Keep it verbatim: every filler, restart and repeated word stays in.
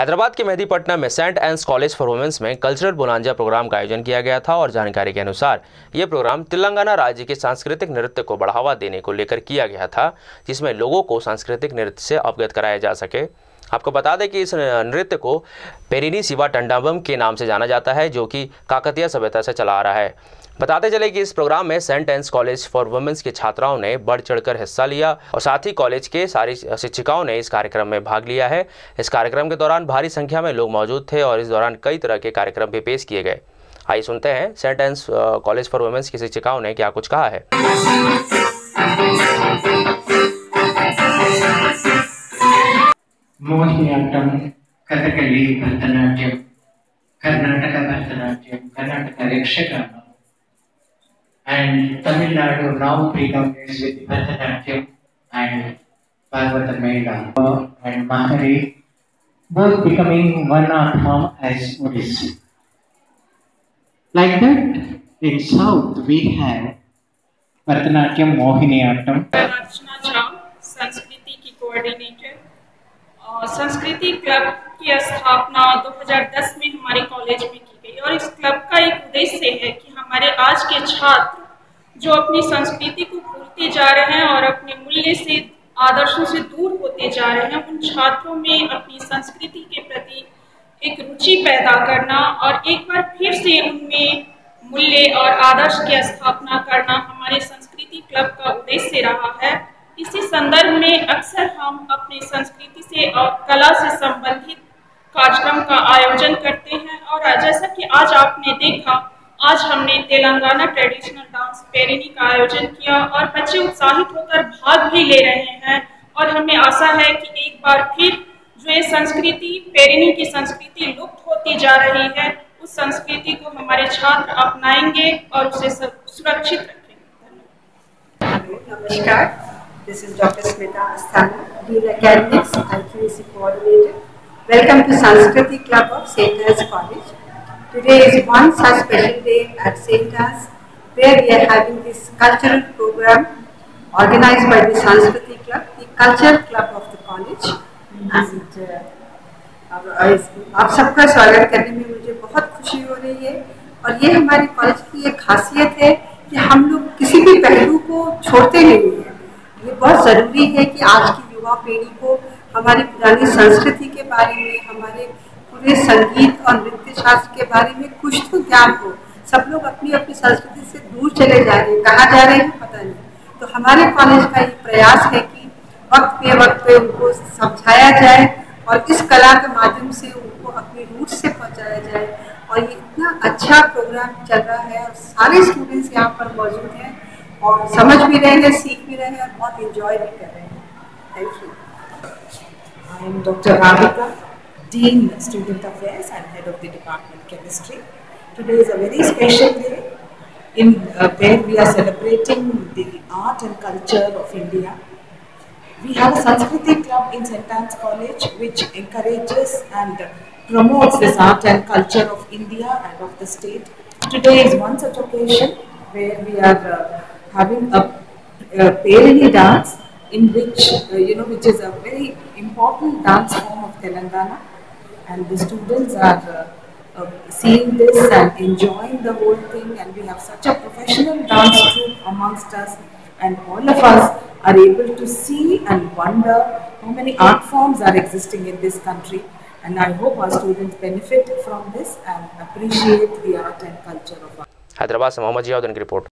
हैदराबाद के मेहदीपट्टनम में Saint Ann's college for womens में कल्चरल बुलांजा प्रोग्राम का आयोजन किया गया था और जानकारी के अनुसार ये प्रोग्राम तेलंगाना राज्य के सांस्कृतिक नृत्य को बढ़ावा देने को लेकर किया गया था, जिसमें लोगों को सांस्कृतिक नृत्य से अवगत कराया जा सके। आपको बता दें कि इस नृत्य को पेरिनी शिवा टंडाबम के नाम से जाना जाता है, जो कि काकतीय सभ्यता से चला आ रहा है। बताते चले कि इस प्रोग्राम में Saint Ann's college for womens की छात्राओं ने बढ़ चढ़कर हिस्सा लिया और साथ ही कॉलेज के सारी शिक्षिकाओं ने इस कार्यक्रम में भाग लिया है। इस कार्यक्रम के दौरान भारी संख्या में लोग मौजूद थे और इस दौरान कई तरह के कार्यक्रम भी पेश किए गए। आइए सुनते हैं Saint Ann's college for womens की शिक्षिकाओं ने क्या कुछ कहा है। Mohiniyattam, Kathakali, Bharatanatyam, Karnataka Bharatanatyam, Karnataka Yakshagana, and Tamil Nadu now predominates with Bharatanatyam and Bhagavata Mela and Mahari, both becoming one art form as Odissi. Like that, in South we have Bharatanatyam, Mohiniyattam. अर्चना झा, संस्कृति की coordinator. संस्कृति क्लब की स्थापना दो हज़ार दस में हमारे कॉलेज में की गई और इस क्लब का एक उद्देश्य है कि हमारे आज के छात्र जो अपनी संस्कृति को भूलते जा रहे हैं और अपने मूल्य से आदर्शों से दूर होते जा रहे हैं, उन छात्रों में अपनी संस्कृति के प्रति एक रुचि पैदा करना और एक बार फिर से उनमें मूल्य और आदर्श की स्थापना करना हमारे संस्कृति क्लब का उद्देश्य रहा है। इसी संदर्भ में अक्सर हम अपनी संस्कृति से और कला से संबंधित कार्यक्रम का आयोजन करते हैं और जैसा कि आज आपने देखा, आज हमने तेलंगाना ट्रेडिशनल डांस पेरिनी का आयोजन किया और बच्चे उत्साहित होकर भाग भी ले रहे हैं और हमें आशा है कि एक बार फिर जो ये संस्कृति पेरिनी की संस्कृति लुप्त होती जा रही है, उस संस्कृति को हमारे छात्र अपनाएंगे और उसे सुरक्षित रखेंगे। नमस्कार, this is Doctor Smita Asthana, Dean Academics and Q C Coordinator. Welcome to Sanskriti Club of Saint Anns College. Today is one such special day at Saint Anns, where we are having this cultural program organized by the Sanskriti Club, the cultural club of the college. And आप सबका स्वागत करने में मुझे बहुत खुशी हो रही है और ये हमारे कॉलेज की एक खासियत है कि हम लोग किसी भी पहलू को छोड़ते नहीं हैं। ये बहुत ज़रूरी है कि आज की युवा पीढ़ी को हमारी पुरानी संस्कृति के बारे में, हमारे पूरे संगीत और नृत्य शास्त्र के बारे में कुछ तो ज्ञान हो। सब लोग अपनी अपनी संस्कृति से दूर चले जा रहे हैं, कहाँ जा रहे हैं पता नहीं। तो हमारे कॉलेज का ये प्रयास है कि वक्त पे वक्त पे उनको समझाया जाए और इस कला के माध्यम से उनको अपनी रूट से पहुँचाया जाए। और ये इतना अच्छा प्रोग्राम चल रहा है और सारे स्टूडेंट्स यहाँ पर मौजूद हैं और समझ भी रहे हैं, सीख भी रहे हैं और बहुत इंजॉय भी कर रहे हैं। Thank you. I am Doctor Avgata, Dean Student Affairs and Head of the Department Chemistry. Today is a very special day in uh, where we are celebrating the art and culture of India. We have a Sanskriti Club in Saint Anns College which encourages and promotes this art and culture of India and of the state. Today is one such occasion where we are uh, having a, a Perini dance, in which uh, you know which is a very important dance form of Telangana, and the students are uh, uh, seeing this and enjoying the whole thing, and we have such a professional dance troupe amongst us, and all of us are able to see and wonder how many art forms are existing in this country, and I hope our students benefit from this and appreciate the art and culture of art. Hyderabad से मोहम्मद जियाउद्दीन की report.